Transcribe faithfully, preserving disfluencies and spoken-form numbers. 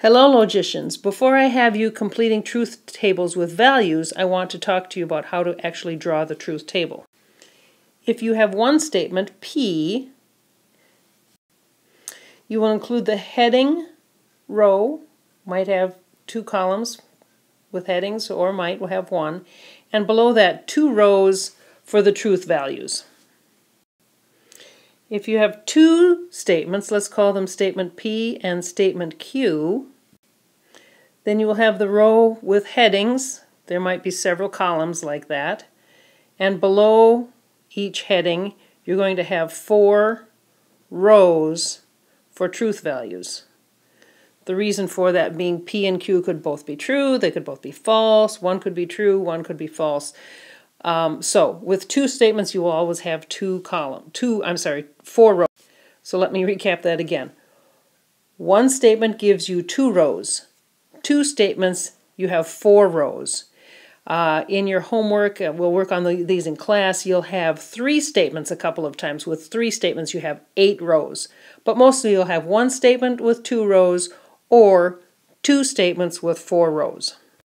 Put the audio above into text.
Hello, logicians. Before I have you completing truth tables with values, I want to talk to you about how to actually draw the truth table. If you have one statement, P, you will include the heading row, might have two columns with headings, or might will have one, and below that two rows for the truth values. If you have two statements, let's call them statement P and statement Q, then you will have the row with headings. There might be several columns like that. And below each heading, you're going to have four rows for truth values. The reason for that being P and Q could both be true, they could both be false, one could be true, one could be false. Um, so with two statements, you will always have two columns, two, I'm sorry, four rows. So let me recap that again. One statement gives you two rows. Two statements, you have four rows. Uh, in your homework, uh, we'll work on the, these in class, you'll have three statements a couple of times. With three statements, you have eight rows. But mostly you'll have one statement with two rows or two statements with four rows.